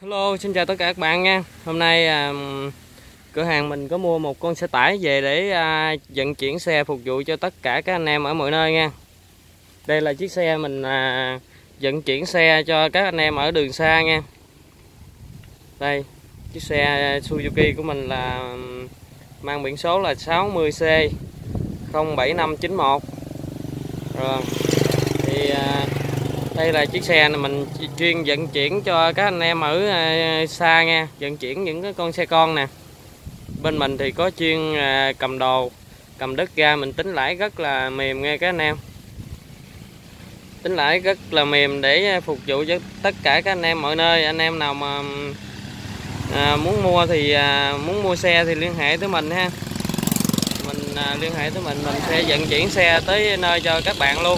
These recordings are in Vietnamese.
Hello, xin chào tất cả các bạn nha. Hôm nay cửa hàng mình có mua một con xe tải về để vận chuyển xe phục vụ cho tất cả các anh em ở mọi nơi nha. Đây là chiếc xe mình vận chuyển xe cho các anh em ở đường xa nha. Đây, chiếc xe Suzuki của mình là mang biển số là 60C 07591. Rồi. Thì đây là chiếc xe này mình chuyên vận chuyển cho các anh em ở xa nha, vận chuyển những cái con xe con nè. Bên mình thì có chuyên cầm đồ, cầm đất ra, mình tính lãi rất là mềm nha các anh em. Tính lãi rất là mềm để phục vụ cho tất cả các anh em mọi nơi. Anh em nào mà muốn mua thì muốn mua xe thì liên hệ tới mình ha. Mình liên hệ tới mình sẽ vận chuyển xe tới nơi cho các bạn luôn.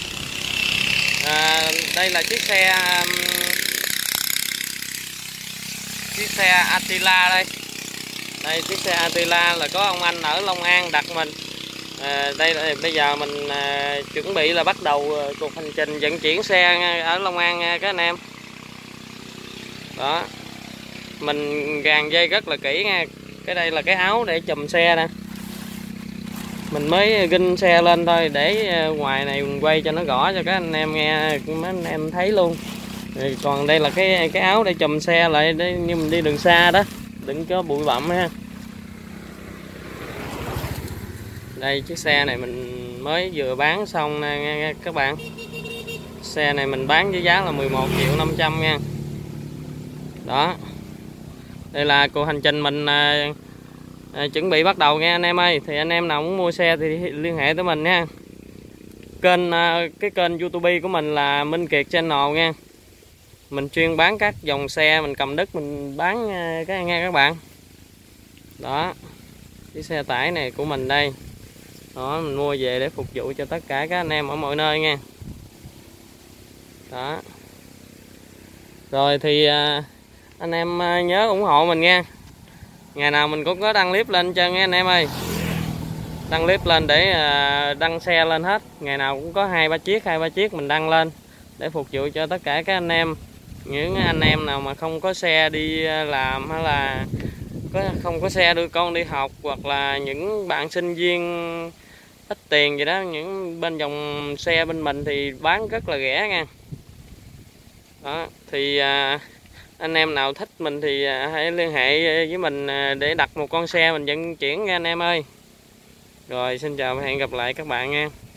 Đây là chiếc xe Attila đây. Đây chiếc xe Attila là có ông anh ở Long An đặt mình. Đây là bây giờ mình chuẩn bị là bắt đầu cuộc hành trình vận chuyển xe ở Long An nha các anh em. Đó. Mình gàn dây rất là kỹ nha. Cái đây là cái áo để chùm xe nè. Mình mới ginh xe lên thôi để ngoài này mình quay cho nó rõ cho các anh em nghe, mấy anh em thấy luôn. Còn đây là cái áo để chùm xe lại để như mình đi đường xa đó, đừng có bụi bặm ha. Đây chiếc xe này mình mới vừa bán xong nè nghe các bạn. Xe này mình bán với giá là 11.500.000 nha. Đó. Đây là cuộc hành trình mình chuẩn bị bắt đầu nha anh em ơi. Thì anh em nào muốn mua xe thì liên hệ tới mình nha. Cái kênh YouTube của mình là Minh Kiệt Channel nha. Mình chuyên bán các dòng xe, mình cầm đất mình bán nghe các bạn. Đó. Cái xe tải này của mình đây. Đó, mình mua về để phục vụ cho tất cả các anh em ở mọi nơi nha. Đó. Rồi thì anh em nhớ ủng hộ mình nha. Ngày nào mình cũng có đăng clip lên cho nghe anh em ơi. Đăng clip lên để đăng xe lên hết. Ngày nào cũng có 2-3 chiếc mình đăng lên để phục vụ cho tất cả các anh em. Những anh em nào mà không có xe đi làm hay là không có xe đưa con đi học, hoặc là những bạn sinh viên ít tiền vậy đó, những bên dòng xe bên mình thì bán rất là rẻ nha. Đó, thì anh em nào thích mình thì hãy liên hệ với mình để đặt một con xe mình vận chuyển nha anh em ơi. Rồi xin chào và hẹn gặp lại các bạn nha.